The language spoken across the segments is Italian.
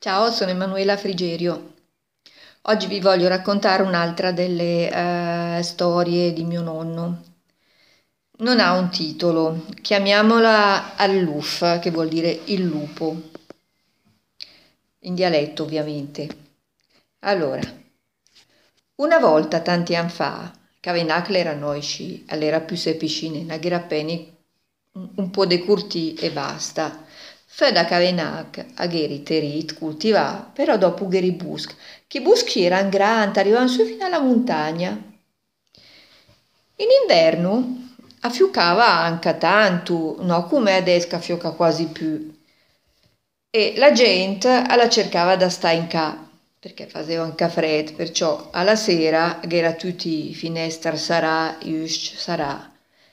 Ciao, sono Emanuela Frigerio. Oggi vi voglio raccontare un'altra delle storie di mio nonno. Non ha un titolo, chiamiamola Alluf, che vuol dire il lupo, in dialetto ovviamente. Allora, una volta, tanti anni fa, Cavenac era noici, all'era più se piscine, era appena un po' de curti e basta. Fe da Cavenac a Gheri Terit coltivà, però dopo Gheri Busc, che boschi erano grandi, arrivavano su fino alla montagna. In inverno affiucava anche tanto, no come adesso che affioca quasi più. E la gente la cercava da stare in ca, perché faceva anche freddo, perciò alla sera era tutti finestre sarà, usc sarà.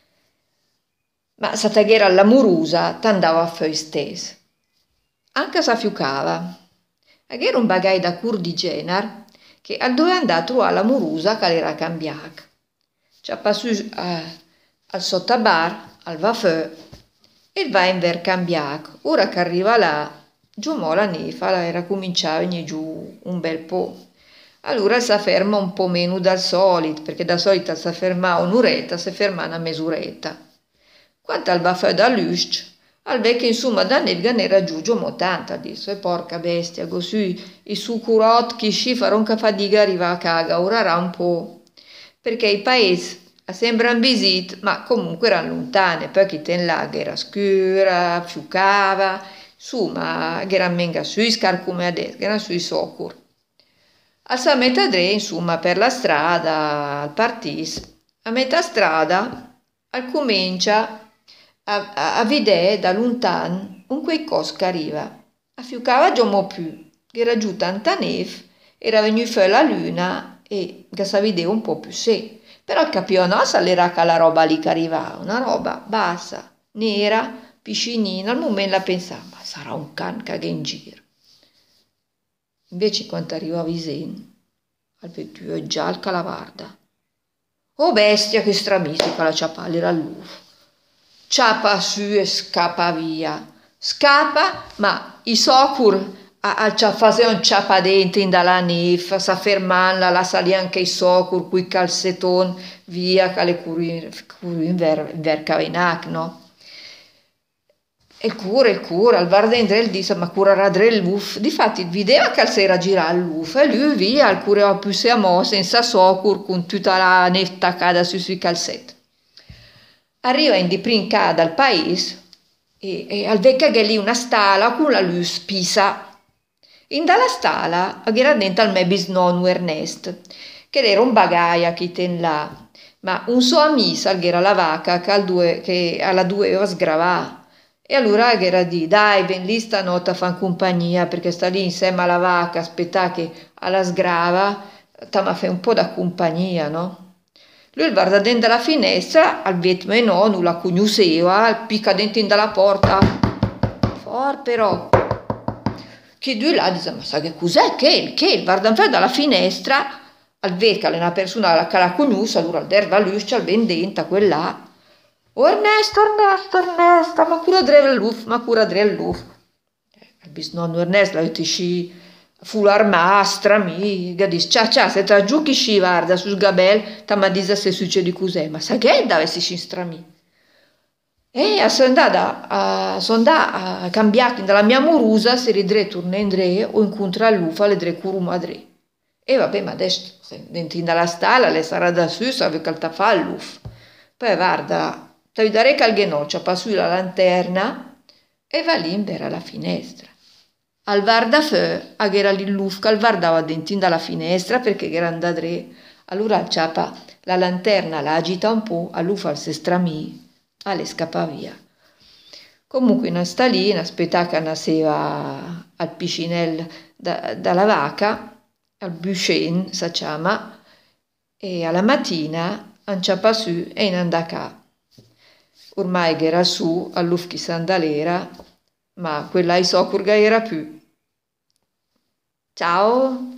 Ma se era all'amorusa, t'andava a fare stes. Anche se affiucava. Era un bagai da cur di genar che al dove andare a trovare l'amorosa che era cambiata. Ci ha passato al sottabar, al vafè, e va in ver cambiato. Ora che arriva là, giù mo la nefa era cominciata a venire giù un bel po'. Allora si ferma un po' meno dal solito, perché da solito si ferma un'oretta, si ferma una mesuretta. Quanto al vafè da luscio, al vecchio insomma da nevga ne raggiunge mo tanta, disse, e porca bestia, così i sucurot che sci faranno che fatica arriva a caga, ora era un po', perché i paesi sembrano visit, ma comunque erano lontane, poi chi ten là che era scura, fiucava, insomma, che era menga sui scar come adesso, che era sui socur. A metà dre, insomma, per la strada, al partis, a metà strada, al comincia a vedere da lontano un quei cos che arriva. Affiucava già mo più, che era giù tanta neve, era venuta fuori la luna e che si vedeva un po' più se. Però capivo no, s'era che la roba lì che arrivava, una roba bassa, nera, piscinina, al momento la pensava, ma sarà un can che è in giro. Invece quando arriva a Visen, al vetture è già il calavarda. Oh bestia che stramistica la ciappa, era l'uff. Ciappa su e scappa via. Scappa, ma i socur facevano un ciappa dentro in dalla nef, sa fermarla, la salì anche i socur, quei calzeton, via, che le in ver Cavenac, no? Il cura, al var dentro il disse, ma cura radre l'uff. Difatti, vedeva che si era girato l'uff e lui via, al cureva più se mo, senza socur, con tutta la netta cada sui calzetti. Arriva in di princa dal paese e al vecchio che lì una stala con la luce pisa. In dalla stala era dentro al mio bisnonno Ernest, che era un bagaia che ten là, ma un suo amico era la vacca che alla doveva sgravare. E allora era di, dai, ben lì stanotte a fan compagnia, perché sta lì insieme alla vacca, aspetta che alla sgrava, ma fa un po' da compagnia, no? Lui guarda dentro la finestra, al vetro e no, non la conosceva, picca dentro dalla porta, for però. Che due là dice, ma sa che cos'è? Che? Guarda fuori dalla finestra, al vede che è una persona che la conosce, allora al derva luce, al ben dentro, quella. Oh Ernesto, ma cura dre l'uff, ma cura dre l'uff. Il bisnonno Ernesto la utisci fular mastra, mi, che dice, ciao, se tra giù chi sci guarda sul gabel, ta ma disa se succede cos'è, ma sa che dove si strami? E sono andata a cambiare dalla mia morusa, se ridre torna in dre o incontra l'ufa, le dre curuma dre. E vabbè, ma adesso dentro dalla stalla, le sarà da su, sa che ta fa l'uff. Poi guarda, ti vedrei che al ghenoccia passa la lanterna e va lì in vera alla finestra. Al varda fe, era lì l'uff che al vardava dentro dalla finestra perché era andata dre. Allora il ciapa la lanterna la agita un po', all'ufa al se stramì, le scappa via. Comunque non sta lì, in aspetta che nasceva al piscinel dalla vacca, al buscen, si chiama, e alla mattina anciappa su e in andacà. Ormai era su, all'ufchi sandalera, ma quella i socurga era più. Ciao!